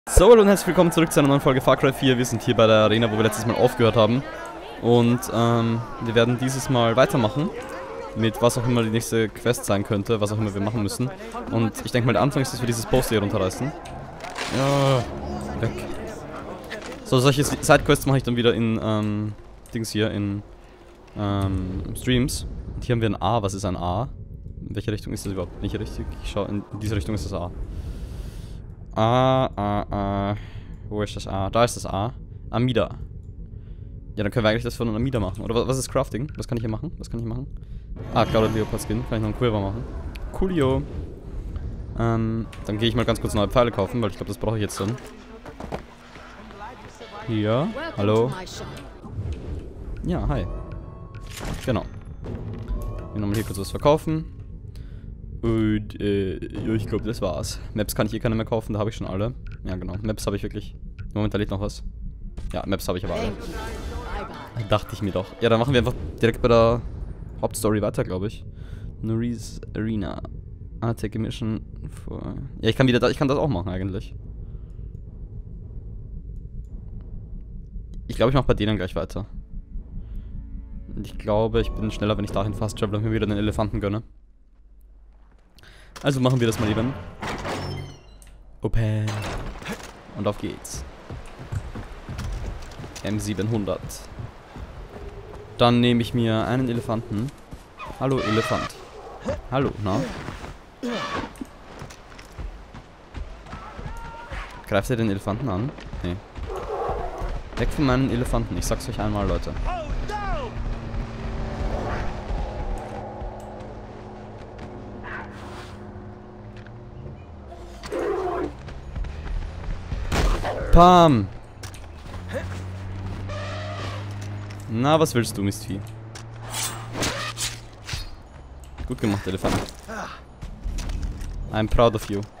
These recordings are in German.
So, hallo und herzlich willkommen zurück zu einer neuen Folge Far Cry 4. Wir sind hier bei der Arena, wo wir letztes Mal aufgehört haben. Und wir werden dieses Mal weitermachen. Mit was auch immer die nächste Quest sein könnte, was auch immer wir machen müssen. Und ich denke mal, der Anfang ist, dass wir dieses Poster hier runterreißen. Ja, weg. So, solche Sidequests mache ich dann wieder in, Dings hier, in, Streams. Und hier haben wir ein A. Was ist ein A? In welche Richtung ist das überhaupt? Nicht richtig. Ich schaue, in diese Richtung ist das A. Wo ist das A? Da ist das A. Amida. Ja, dann können wir eigentlich das von einem Amida machen. Oder was ist Crafting? Was kann ich hier machen? Was kann ich hier machen? Ah, Clouded Leopard Skin. Kann ich noch einen Quiver machen. Coolio. Dann gehe ich mal ganz kurz neue Pfeile kaufen, weil ich glaube, das brauche ich jetzt dann. Hier. Hallo. Ja, hi. Genau. Wir nochmal hier kurz was verkaufen. Und, ja, ich glaube, das war's. Maps kann ich keine mehr kaufen, da habe ich schon alle. Ja, genau. Maps habe ich wirklich. Moment, da liegt noch was. Ja, Maps habe ich aber alle. Dachte ich mir doch. Ja, dann machen wir einfach direkt bei der Hauptstory weiter, glaube ich. Norris Arena. Take a mission for... Ja, ich kann das auch machen, eigentlich. Ich glaube, ich mache bei denen gleich weiter. Und ich glaube, ich bin schneller, wenn ich dahin fast travel und mir wieder den Elefanten gönne. Also machen wir das mal eben. Open. Und auf geht's. M700. Dann nehme ich mir einen Elefanten. Hallo, Elefant. Hallo, na? Greift ihr den Elefanten an? Nee. Weg von meinen Elefanten. Ich sag's euch einmal, Leute. Pam! Na, was willst du, Mistvieh? Gut gemacht, Elefant. I'm proud of you.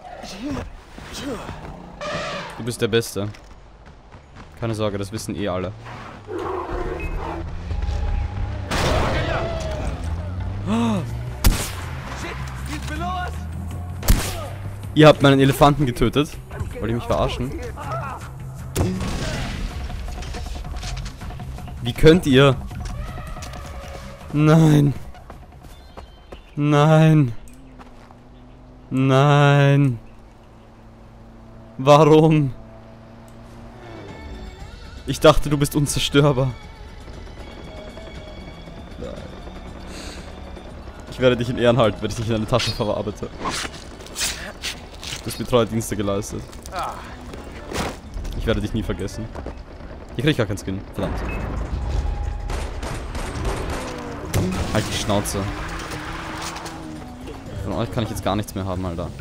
Du bist der Beste. Keine Sorge, das wissen eh alle. Ihr habt meinen Elefanten getötet. Wollt ihr mich verarschen? Wie könnt ihr? Nein. Nein. Nein. Warum? Ich dachte, du bist unzerstörbar. Nein. Ich werde dich in Ehren halten, wenn ich dich in eine Tasche verarbeite. Du hast mir treue Dienste geleistet. Ich werde dich nie vergessen. Hier krieg ich gar keinen Skin. Verdammt. Halt die Schnauze. Von euch kann ich jetzt gar nichts mehr haben, Alter.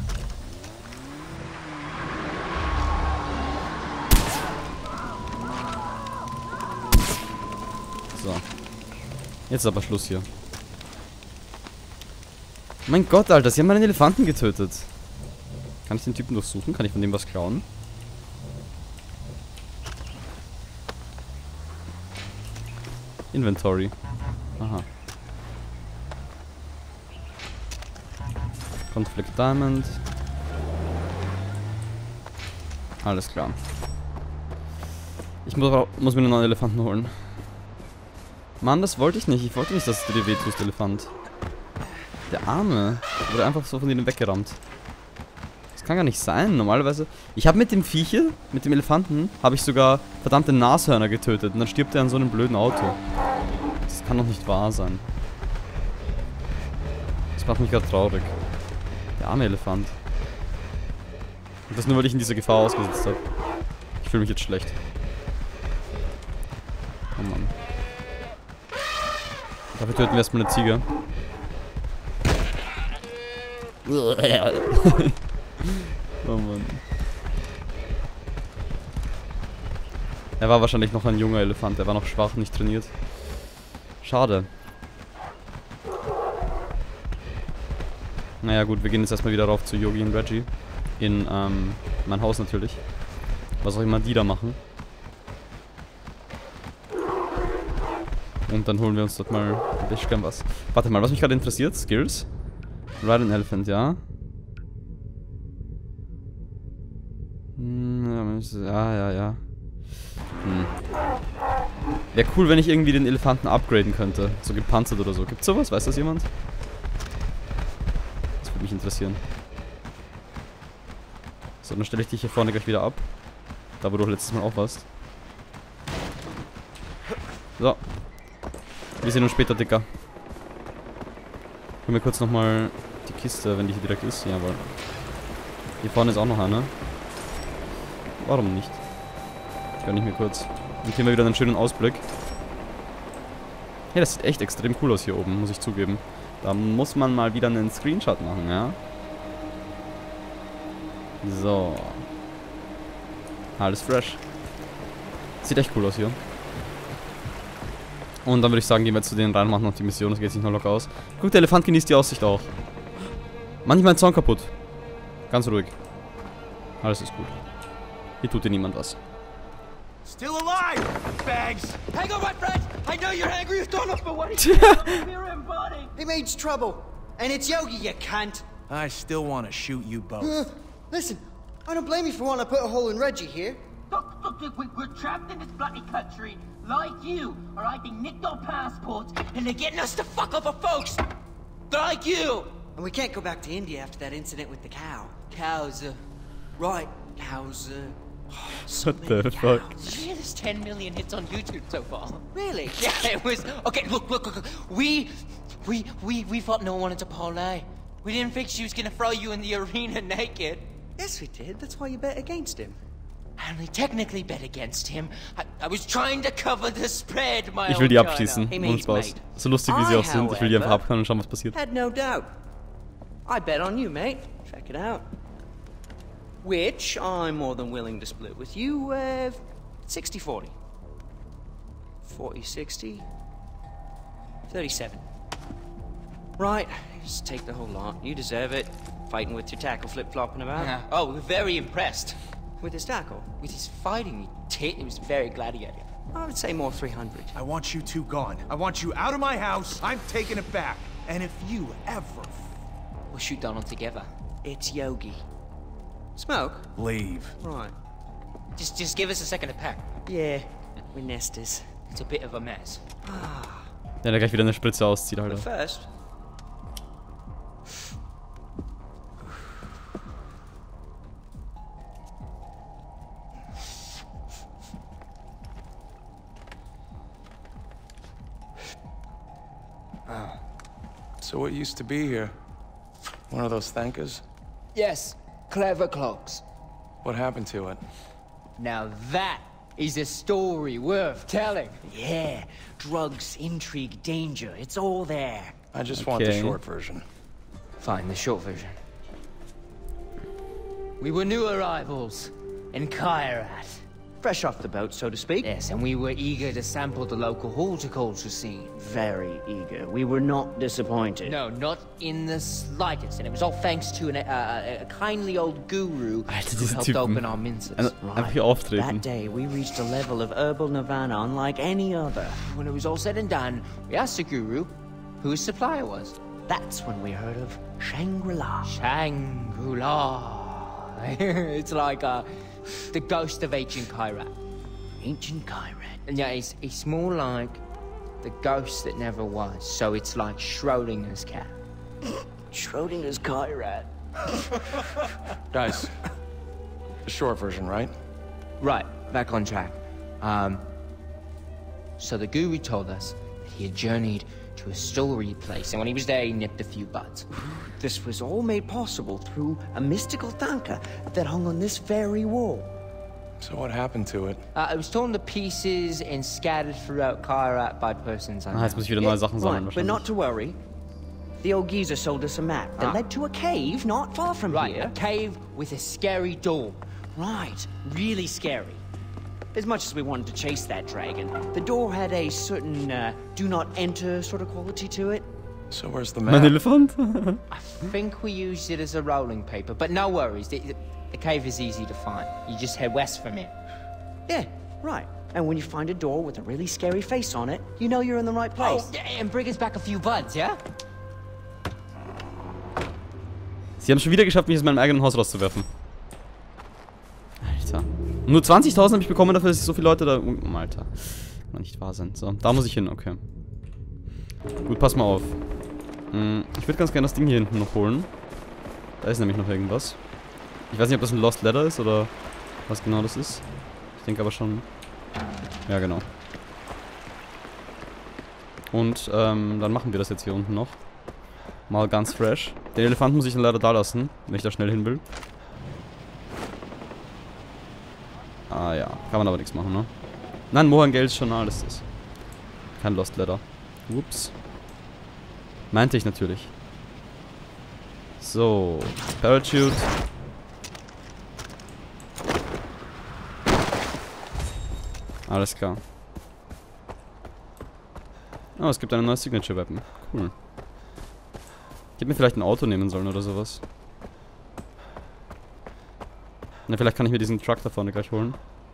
So. Jetzt ist aber Schluss hier. Mein Gott, Alter, sie haben meinen Elefanten getötet. Kann ich den Typen durchsuchen? Kann ich von dem was klauen? Inventory. Aha. Conflict Diamond. Alles klar. Ich muss mir einen neuen Elefanten holen. Mann, das wollte ich nicht. Ich wollte nicht, dass du dir wehtust, Elefant. Der Arme wurde einfach so von denen weggerammt. Das kann gar nicht sein. Normalerweise... Ich habe mit dem Viecher, mit dem Elefanten, habe ich sogar verdammte Nashörner getötet. Und dann stirbt er an so einem blöden Auto. Das kann doch nicht wahr sein. Das macht mich gerade traurig. Der arme Elefant. Und das nur, weil ich in dieser Gefahr ausgesetzt habe. Ich fühle mich jetzt schlecht. Oh Mann. Dafür töten wir erstmal eine Ziege. Oh Mann. Er war wahrscheinlich noch ein junger Elefant. Er war noch schwach, nicht trainiert. Schade. Naja gut, wir gehen jetzt erstmal wieder rauf zu Yogi und Reggie. In mein Haus natürlich. Was auch immer die da machen. Und dann holen wir uns dort mal ein bisschen was. Warte mal, was mich gerade interessiert, Skills. Ride an Elephant, ja. Ja. Wäre cool, wenn ich irgendwie den Elefanten upgraden könnte. So gepanzert oder so. Gibt's sowas? Weiß das jemand? Das würde mich interessieren. So, dann stelle ich dich hier vorne gleich wieder ab. Da, wo du letztes Mal auch warst. So. Wir sehen uns später, Dicker. Hol mir kurz nochmal die Kiste, wenn die hier direkt ist. Jawohl. Hier vorne ist auch noch eine. Warum nicht? Gönn ich mir kurz. Und hier mal wieder einen schönen Ausblick. Hey, das sieht echt extrem cool aus hier oben, muss ich zugeben. Da muss man mal wieder einen Screenshot machen, ja? So. Alles fresh. Sieht echt cool aus hier. Und dann würde ich sagen, gehen wir zu denen rein und machen noch die Mission. Das geht sich noch locker aus. Guck, der Elefant genießt die Aussicht auch. Manchmal ein Zaun kaputt. Ganz ruhig. Alles ist gut. Hier tut dir niemand was. Still alive, bags! Hang on, my friend! I know you're angry, you don't know, but what are you doing, buddy? He means trouble. And it's Yogi, you cunt. I still want to shoot you both. Listen, I don't blame you for wanting to put a hole in Reggie here. Look, we're trapped in this bloody country, like you, alright? They nicked our passports, and they're getting us to fuck over folks, like you! And we can't go back to India after that incident with the cow. Cows, Right, cows, What the fuck? Did you hear there's 10 million hits on YouTube so far? Really? Yeah, it was... Okay, look. We thought no one wanted to parlay. We didn't think she was gonna throw you in the arena naked. Yes, we did. That's why you bet against him. I only technically bet against him. I was trying to cover the spread, my Ich will die old abschießen. Hey, Ohne mate, Spaß. mate. So lustig wie sie auch sind. Ich will die einfach however, abknallen und schauen, was passiert. Had no doubt. I bet on you, mate. Check it out. Which I'm more than willing to split with you, 60-40. 40-60. 37. Right, just take the whole lot. You deserve it. Fighting with your tackle flip-flopping about. Yeah. Oh, we're very impressed. With his tackle? With his fighting, it was very gladiator. I would say more 300. I want you two gone. I want you out of my house. I'm taking it back. And if you ever... We'll shoot Donald together. It's Yogi. Smoke? leave. Right. Just give us a second to pack. Yeah, we're nesters. It's a bit of a mess. Ja, der gleich wieder eine Spritze auszieht, But Alter. first... So what used to be here? One of those thankers? Yes, clever clocks. What happened to it? Now that is a story worth telling. Yeah, drugs, intrigue, danger, it's all there. I just want the Okay. short version. Fine, the short version. We were new arrivals in Kairat. Fresh off the boat, so to speak. Yes, and we were eager to sample the local horticulture scene. Very eager. We were not disappointed. No, not in the slightest. And it was all thanks to a kindly old guru Alter, who diese helped Typen. open our minces. Einfach hier auftreten. That day, we reached a level of herbal nirvana unlike any other. When it was all said and done, we asked the guru who his supplier was. That's when we heard of Shangri-La. Shangri-La. It's like the ghost of ancient Kairat. Ancient Kairat. And yeah, it's more like the ghost that never was. So it's like Schrodinger's cat. Schrodinger's Kairat. Guys, the short version, right? Right, back on track. So the guru told us that he had journeyed to a story place, and when he was there, he nipped a few buds. This was all made possible through a mystical tanka that hung on this very wall. So what happened to it? It was torn to pieces and scattered throughout Kairat by persons Ah, jetzt muss unknown. ich wieder neue Sachen sammeln Right, but not wahrscheinlich. to worry. The old geezer sold us a map that led to a cave not far from Right, here. a cave with a scary door. Right, really scary. As much as we wanted to chase that dragon, the door had a certain do not enter sort of quality to it. So where's the Mein map? Elefant? I think we used it as a rolling paper, but no worries. The cave is easy to find. You just head west from it. Yeah, right. And when you find a door with a really scary face on it, you know you're in the right place. Oh, yeah, and bring us back a few buds, yeah? Sie haben schon wieder geschafft, mich aus meinem eigenen Haus rauszuwerfen. Alter. Nur 20.000 habe ich bekommen dafür, dass ich so viele Leute da... Oh, Alter. Kann nicht wahr sein. So, da muss ich hin, okay. Gut, pass mal auf. Ich würde ganz gerne das Ding hier hinten noch holen. Da ist nämlich noch irgendwas. Ich weiß nicht, ob das ein Lost Ladder ist oder was genau das ist. Ich denke aber schon... Ja, genau. Und, dann machen wir das jetzt hier unten noch. Mal ganz fresh. Den Elefanten muss ich dann leider da lassen, wenn ich da schnell hin will. Ah ja, kann man aber nichts machen, ne? Nein, Mohan Gales Journal ist es. Kein Lost Ladder. Ups. Meinte ich natürlich. So, Parachute. Alles klar. Oh, es gibt eine neue Signature Weapon. Cool. Ich hätte mir vielleicht ein Auto nehmen sollen oder sowas. Na, vielleicht kann ich mir diesen Truck da vorne gleich holen.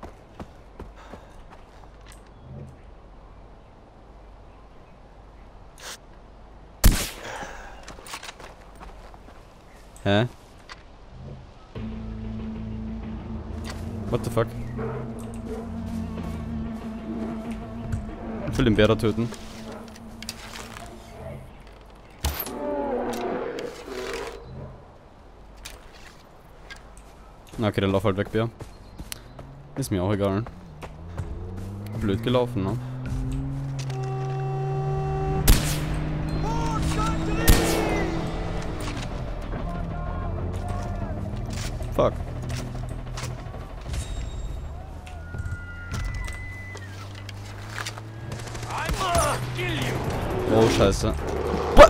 Hä? What the fuck? Ich will den Bär da töten. Na, okay, dann lauf halt weg, Bär. Ist mir auch egal. Blöd gelaufen, ne? Fuck. Oh, scheiße. What?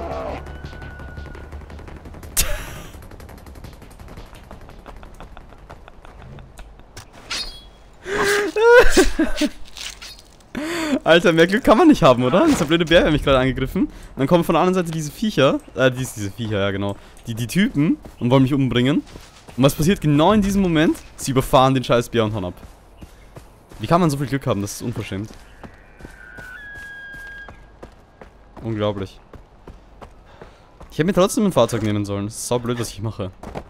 Alter, mehr Glück kann man nicht haben, oder? Dieser blöde Bär hat mich gerade angegriffen. Und dann kommen von der anderen Seite diese Viecher. Diese Viecher, ja genau. Die Typen und wollen mich umbringen. Und was passiert genau in diesem Moment? Sie überfahren den scheiß Bär und hauen ab. Wie kann man so viel Glück haben? Das ist unverschämt. Unglaublich. Ich hätte mir trotzdem ein Fahrzeug nehmen sollen. Das ist sau blöd, was ich mache.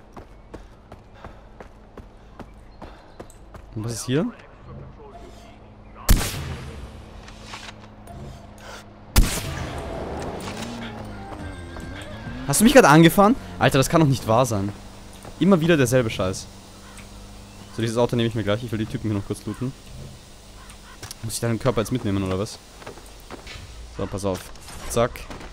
Und was ist hier? Hast du mich gerade angefahren? Alter, das kann doch nicht wahr sein. Immer wieder derselbe Scheiß. So, dieses Auto nehme ich mir gleich. Ich will die Typen hier noch kurz looten. Muss ich deinen Körper jetzt mitnehmen, oder was? So, pass auf. Zack.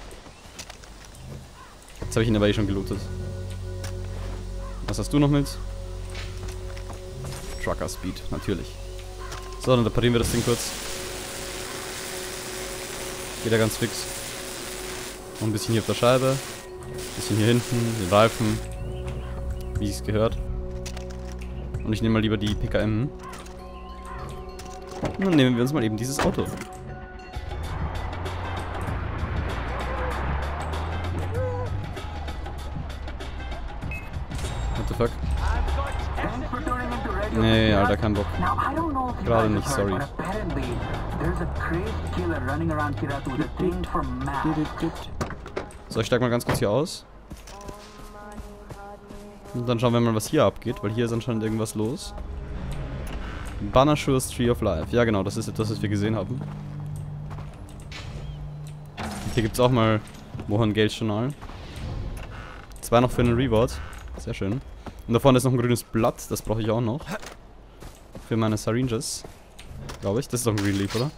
Jetzt habe ich ihn aber eh schon gelootet. Was hast du noch mit? Trucker Speed, natürlich. So, dann reparieren wir das Ding kurz. Geht ja ganz fix. Noch ein bisschen hier auf der Scheibe. Ein bisschen hier hinten, den Reifen. Wie es gehört. Und ich nehme mal lieber die PKM. Und dann nehmen wir uns mal eben dieses Auto. What the fuck? Nee, Alter, kein Bock. Gerade nicht, sorry. So, ich steig mal ganz kurz hier aus. Und dann schauen wir mal, was hier abgeht, weil hier ist anscheinend irgendwas los. Banashure's Tree of Life. Ja, genau, das ist etwas, was wir gesehen haben. Und hier gibt es auch mal Mohan Gales Journal. 2 noch für einen Reward. Sehr schön. Und da vorne ist noch ein grünes Blatt, das brauche ich auch noch. Für meine Syringes. Glaube ich. Das ist doch ein Green Leaf, oder?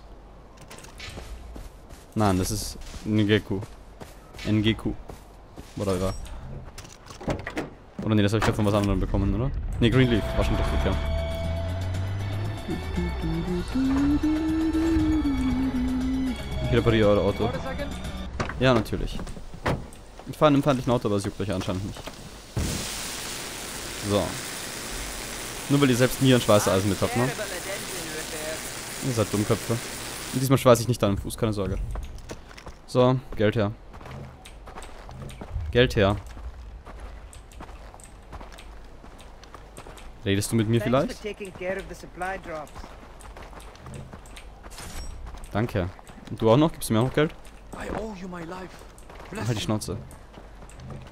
Nein, das ist Ngeku. NGQ. Whatever. Oder nee, das habe ich gerade von was anderem bekommen, oder? Nee, Green Leaf. War schon richtig, ja. Ich repariere euer Auto. Ja, natürlich. Ich fahre in einem feindlichen Auto, aber es juckt euch anscheinend nicht. So. Nur weil ihr selbst nie ein Schweißeisen mit habt, ne? Ihr seid Dummköpfe. Und diesmal schweiße ich nicht deinen Fuß, keine Sorge. So, Geld her. Geld her. Redest du mit mir vielleicht? Danke. Und du auch noch? Gibst du mir auch noch Geld? Halt die Schnauze.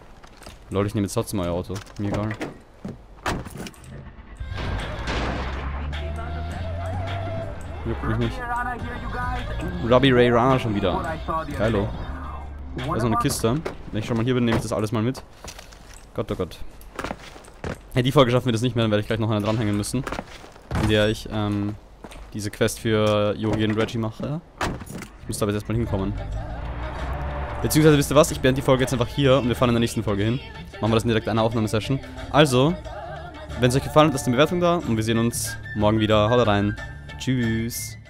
Lol, ich nehme jetzt trotzdem euer Auto. Mir egal. Juckt mich nicht. Robbie Ray Rana schon wieder. Geilo. Da ist noch eine Kiste. Wenn ich schon mal hier bin, nehme ich das alles mal mit. Gott, oh Gott. Hey, die Folge schaffen wir das nicht mehr, dann werde ich gleich noch eine dranhängen müssen. In der ich, diese Quest für Yogi und Reggie mache. Ich muss da aber jetzt mal hinkommen. Beziehungsweise, wisst ihr was? Ich beende die Folge jetzt einfach hier und wir fahren in der nächsten Folge hin. Machen wir das in direkt einer Aufnahmesession. Also, wenn es euch gefallen hat, lasst eine Bewertung da und wir sehen uns morgen wieder. Haut rein. Tschüss.